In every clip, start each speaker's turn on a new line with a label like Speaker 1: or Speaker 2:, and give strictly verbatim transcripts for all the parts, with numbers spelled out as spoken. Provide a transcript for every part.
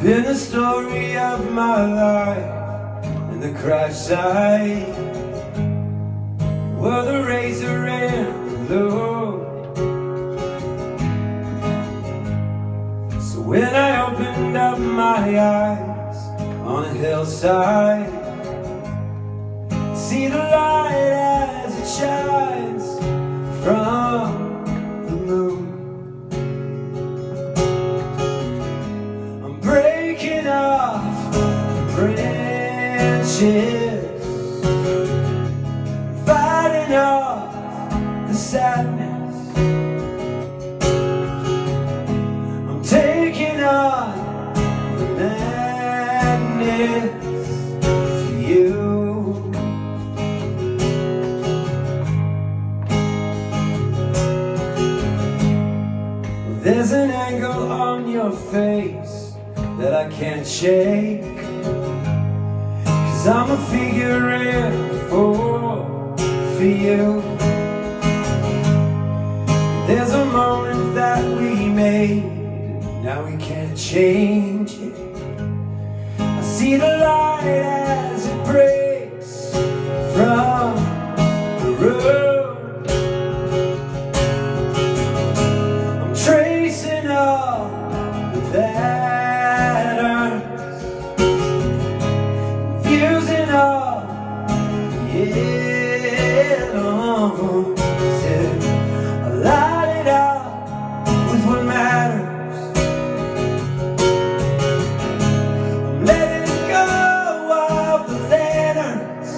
Speaker 1: been the story of my life, and the crash site were the razor and the load. So when I opened up my eyes on a hillside, see the light as it shines from the moon. I'm breaking off the branches, fighting off the sadness. I'm taking on the madness for you. There's an angle on your face that I can't shake, 'cause I'm a figure in four for you. There's a moment that we made, now we can't change it. I see the light as it breaks from the road. Tracing all the patterns, confusing all the yellows. I light it up with what matters. I'm letting go of the lanterns.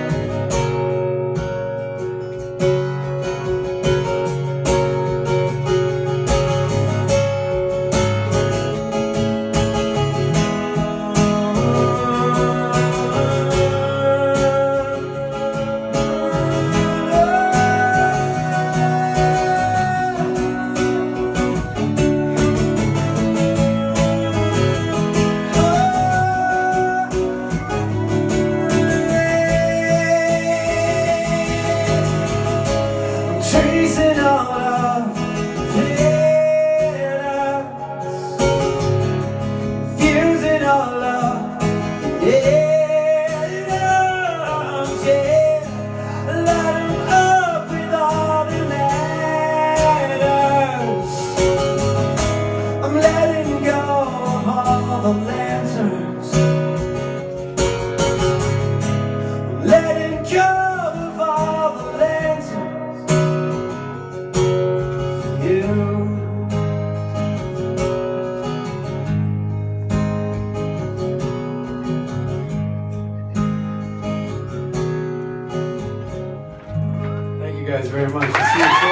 Speaker 1: Tracing all of the letters, fusing all of the atoms, yeah. Light them up with all the matters. I'm letting go of all the lanterns. I'm letting go of all the lanterns. Thank you guys very much.